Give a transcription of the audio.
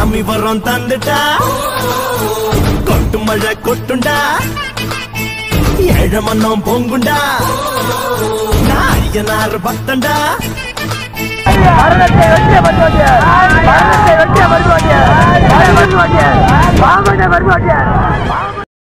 சாமி வரம் தந்துட்டா கொட்டு மழை கொட்டுண்டா ஏழ மன்னம் பொங்குண்டா நான் ஐயனார் பக்தண்டா மரணத்தை வெற்றிய வருவாங்க